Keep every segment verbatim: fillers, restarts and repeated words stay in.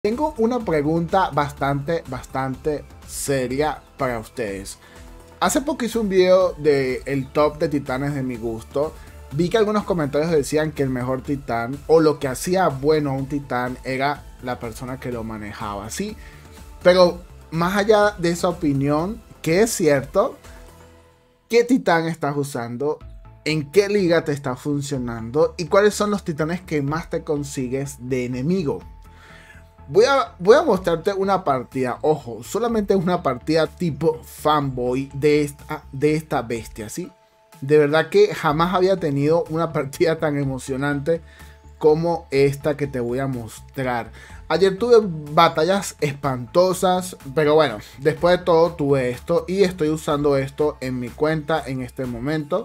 Tengo una pregunta bastante, bastante seria para ustedes. Hace poco hice un video de el top de titanes de mi gusto. Vi que algunos comentarios decían que el mejor titán o lo que hacía bueno a un titán era la persona que lo manejaba, ¿sí? Pero más allá de esa opinión, ¿qué es cierto? ¿Qué titán estás usando? ¿En qué liga te está funcionando? ¿Y cuáles son los titanes que más te consigues de enemigo? Voy a, voy a mostrarte una partida, ojo, solamente una partida tipo fanboy de esta, de esta bestia, ¿sí? De verdad que jamás había tenido una partida tan emocionante como esta que te voy a mostrar. Ayer tuve batallas espantosas, pero bueno, después de todo tuve esto y estoy usando esto en mi cuenta en este momento,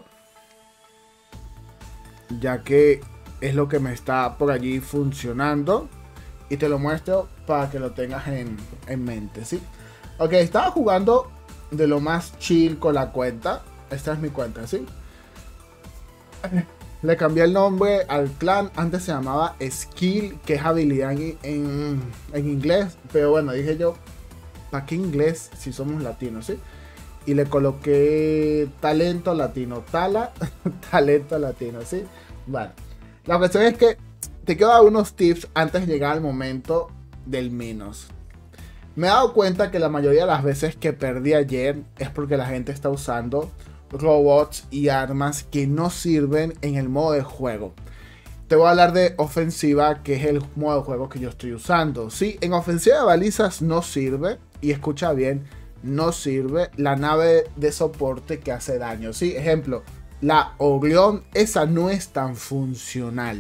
ya que es lo que me está por allí funcionando. Y te lo muestro para que lo tengas en, en mente, ¿sí? Ok, estaba jugando de lo más chill con la cuenta. Esta es mi cuenta, ¿sí? Le cambié el nombre al clan. Antes se llamaba Skill, que es habilidad en, en, en inglés. Pero bueno, dije yo, ¿para qué inglés si somos latinos, sí? Y le coloqué talento latino. Tala, talento latino, ¿sí? Bueno, la cuestión es que te quiero dar unos tips antes de llegar al momento del menos. Me he dado cuenta que la mayoría de las veces que perdí ayer es porque la gente está usando robots y armas que no sirven en el modo de juego. Te voy a hablar de ofensiva, que es el modo de juego que yo estoy usando. Sí, en ofensiva de balizas no sirve, y escucha bien, no sirve la nave de soporte que hace daño. Sí, ejemplo, la Orión, esa no es tan funcional.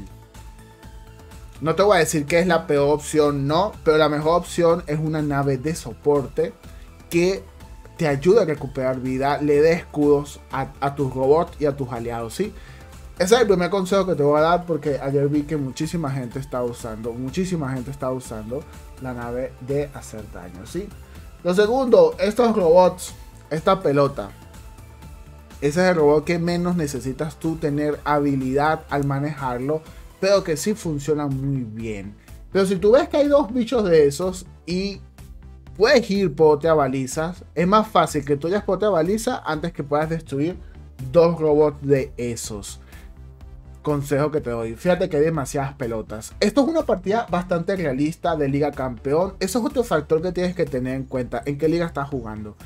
No te voy a decir que es la peor opción, no, pero la mejor opción es una nave de soporte que te ayude a recuperar vida, le dé escudos a, a tus robots y a tus aliados, ¿sí? Ese es el primer consejo que te voy a dar, porque ayer vi que muchísima gente está usando, muchísima gente está usando la nave de hacer daño, ¿sí? Lo segundo, estos robots, esta pelota, ese es el robot que menos necesitas tú tener habilidad al manejarlo, pero que sí funciona muy bien. Pero si tú ves que hay dos bichos de esos y puedes ir pote a balizas, es más fácil que tú hayas pote a baliza antes que puedas destruir dos robots de esos. Consejo que te doy, fíjate que hay demasiadas pelotas. Esto es una partida bastante realista de Liga Campeón. Eso es otro factor que tienes que tener en cuenta, en qué liga estás jugando.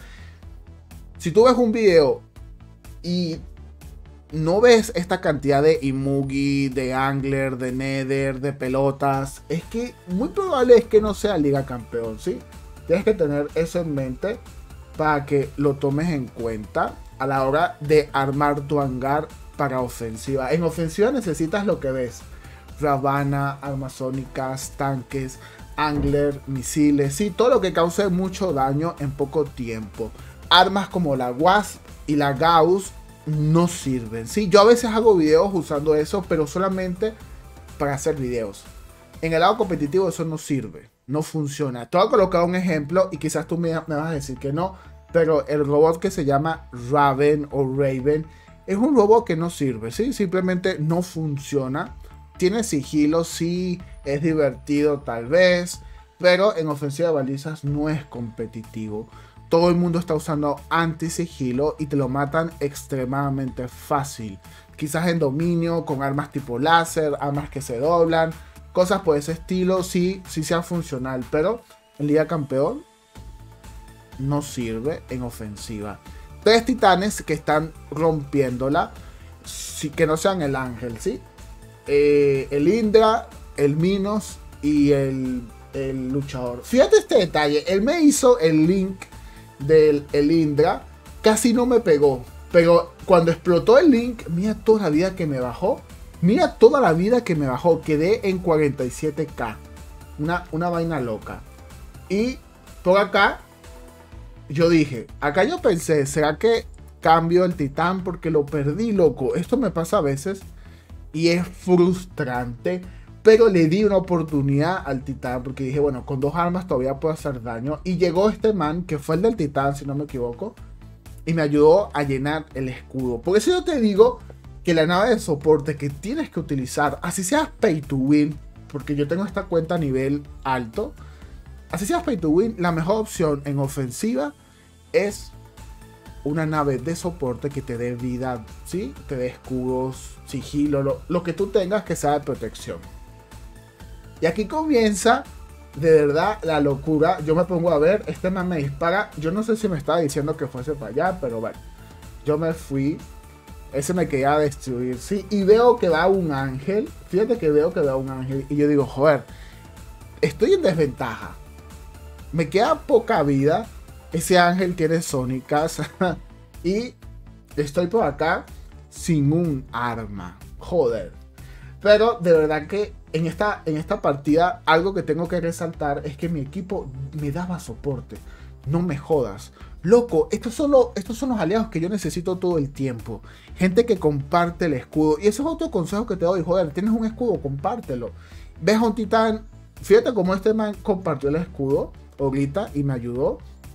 Si tú ves un video y no ves esta cantidad de Imugi, de Angler, de Nether, de pelotas, es que muy probable es que no sea Liga Campeón, ¿sí? Tienes que tener eso en mente para que lo tomes en cuenta a la hora de armar tu hangar para ofensiva. En ofensiva necesitas lo que ves: Ravana, armas sónicas, tanques, Angler, misiles, sí, todo lo que cause mucho daño en poco tiempo. Armas como la Wasp y la Gauss no sirven, ¿sí? Yo a veces hago videos usando eso, pero solamente para hacer videos. En el lado competitivo eso no sirve, no funciona. Te voy a colocar un ejemplo y quizás tú me, me vas a decir que no, pero el robot que se llama Raven o Raven es un robot que no sirve, ¿sí? Simplemente no funciona. Tiene sigilo, sí, es divertido tal vez, pero en ofensiva de balizas no es competitivo. Todo el mundo está usando anti-sigilo y te lo matan extremadamente fácil. Quizás en dominio, con armas tipo láser, armas que se doblan, cosas por ese estilo, sí, sí sea funcional. Pero en Liga Campeón no sirve en ofensiva. Tres titanes que están rompiéndola, sí, que no sean el ángel, ¿sí? Eh, el Indra, el Minos y el, el luchador. Fíjate este detalle, él me hizo el link del el Indra, casi no me pegó, pero cuando explotó el link, mira toda la vida que me bajó, mira toda la vida que me bajó, quedé en cuarenta y siete K, una, una vaina loca. Y por acá yo dije, acá yo pensé, ¿será que cambio el titán porque lo perdí, loco? Esto me pasa a veces y es frustrante. Pero le di una oportunidad al titán porque dije, bueno, con dos armas todavía puedo hacer daño. Y llegó este man, que fue el del titán, si no me equivoco, y me ayudó a llenar el escudo. Por eso yo te digo que la nave de soporte que tienes que utilizar, así seas pay to win, porque yo tengo esta cuenta a nivel alto, así seas pay to win, la mejor opción en ofensiva es una nave de soporte que te dé vida, ¿sí? Te dé escudos, sigilo, lo, lo que tú tengas que sea de protección. Y aquí comienza de verdad la locura. Yo me pongo a ver, este man me dispara. Yo no sé si me estaba diciendo que fuese para allá, pero bueno, yo me fui. Ese me quería destruir, sí. Y veo que va un ángel. Fíjate que veo que va un ángel. Y yo digo, joder, estoy en desventaja. Me queda poca vida. Ese ángel tiene sónicas. Y estoy por acá sin un arma. Joder. Pero de verdad que en esta, en esta partida algo que tengo que resaltar es que mi equipo me daba soporte. No me jodas. Loco, estos son, los, estos son los aliados que yo necesito todo el tiempo. Gente que comparte el escudo. Y ese es otro consejo que te doy. Joder, tienes un escudo, compártelo. Ves a un titán. Fíjate cómo este man compartió el escudo ahorita y me ayudó.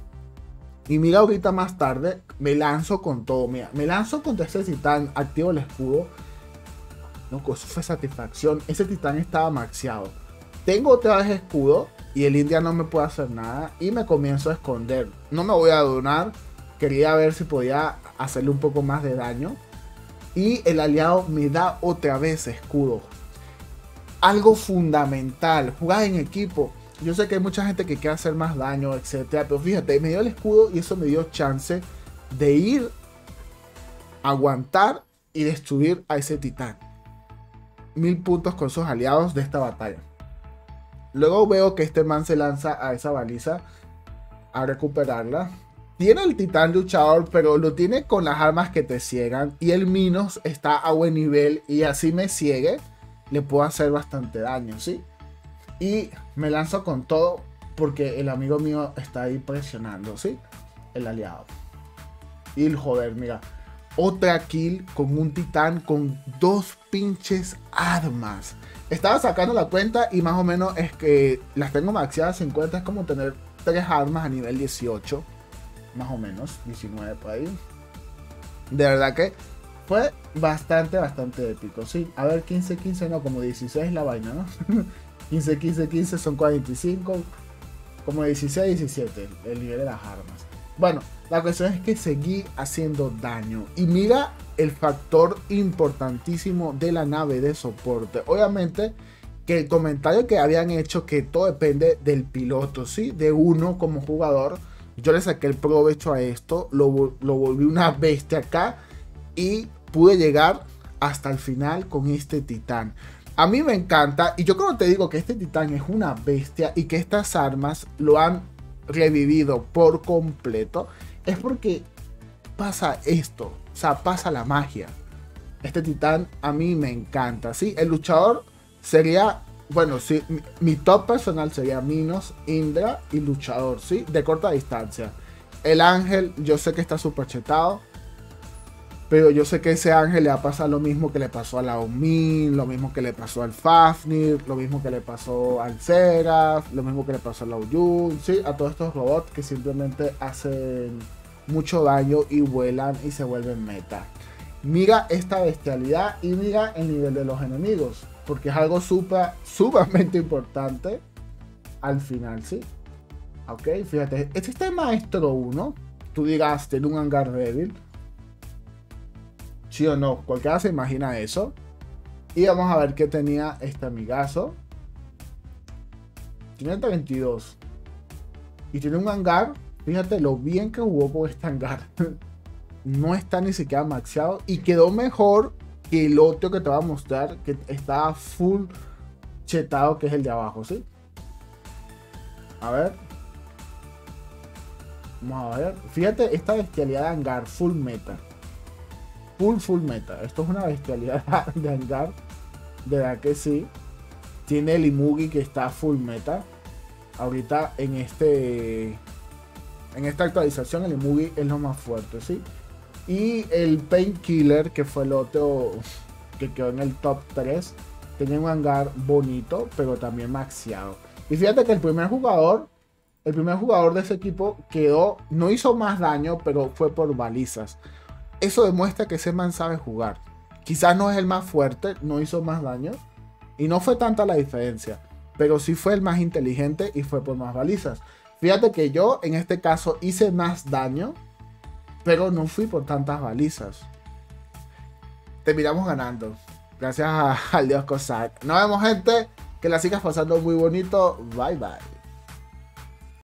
Y mira, ahorita más tarde me lanzo con todo. Mira, me lanzo contra ese titán, activo el escudo. Loco, eso fue satisfacción. Ese titán estaba maxeado. Tengo otra vez escudo y el India no me puede hacer nada. Y me comienzo a esconder. No me voy a donar. Quería ver si podía hacerle un poco más de daño. Y el aliado me da otra vez escudo. Algo fundamental. Jugar en equipo. Yo sé que hay mucha gente que quiere hacer más daño, etcétera. Pero fíjate, me dio el escudo y eso me dio chance de ir, aguantar y destruir a ese titán. Mil puntos con sus aliados de esta batalla. Luego veo que este man se lanza a esa baliza a recuperarla. Tiene el titán luchador, pero lo tiene con las armas que te ciegan. Y el Minos está a buen nivel y así me ciegue, le puedo hacer bastante daño, ¿sí? Y me lanzo con todo porque el amigo mío está ahí presionando, ¿sí? El aliado. Y el joder, mira. Otra kill con un titán con dos pinches armas. Estaba sacando la cuenta y más o menos es que las tengo maxeadas cincuenta. Es como tener tres armas a nivel dieciocho. Más o menos, diecinueve por ahí. De verdad que fue bastante, bastante épico. Sí, a ver, quince, quince, no, como dieciséis la vaina, ¿no? quince, quince, quince son cuarenta y cinco. Como dieciséis, diecisiete el nivel de las armas. Bueno, la cuestión es que seguí haciendo daño. Y mira el factor importantísimo de la nave de soporte. Obviamente que el comentario que habían hecho que todo depende del piloto, ¿sí? De uno como jugador. Yo le saqué el provecho a esto. Lo, lo volví una bestia acá. Y pude llegar hasta el final con este titán. A mí me encanta. Y yo como te digo que este titán es una bestia. Y que estas armas lo han revivido por completo. Es porque pasa esto. O sea, pasa la magia. Este titán a mí me encanta. ¿Sí? El luchador sería... Bueno, sí, mi, mi top personal sería Minos, Indra y luchador, ¿sí? De corta distancia. El ángel, yo sé que está súper chetado. Pero yo sé que ese ángel le va a pasar lo mismo que le pasó a la Omin, lo mismo que le pasó al Fafnir, lo mismo que le pasó al Seraph, lo mismo que le pasó a la Oyun, ¿sí? A todos estos robots que simplemente hacen mucho daño y vuelan y se vuelven meta. Mira esta bestialidad y mira el nivel de los enemigos, porque es algo súper, sumamente importante al final, ¿sí? Ok, fíjate, este es el maestro uno, tú digas, tiene un hangar débil. Sí o no, cualquiera se imagina eso. Y vamos a ver qué tenía este amigazo. Tiene treinta y dos. Y tiene un hangar. Fíjate lo bien que jugó con este hangar. No está ni siquiera maxeado. Y quedó mejor que el otro que te voy a mostrar. Que está full chetado, que es el de abajo, ¿sí? A ver. Vamos a ver. Fíjate esta bestialidad de hangar. Full meta. Full, full meta. Esto es una bestialidad de hangar. De verdad que sí. Tiene el Imugi que está full meta. Ahorita en este... En esta actualización el Imugi es lo más fuerte, ¿sí? Y el Painkiller, que fue el otro que quedó en el top tres. Tenía un hangar bonito, pero también maxeado. Y fíjate que el primer jugador... El primer jugador de ese equipo quedó... No hizo más daño, pero fue por balizas. Eso demuestra que ese man sabe jugar. Quizás no es el más fuerte, no hizo más daño. Y no fue tanta la diferencia. pero sí fue el más inteligente y fue por más balizas. Fíjate que yo en este caso hice más daño, pero no fui por tantas balizas. Terminamos ganando. Gracias a, al dios Cossack. Nos vemos, gente. Que la sigas pasando muy bonito. Bye bye.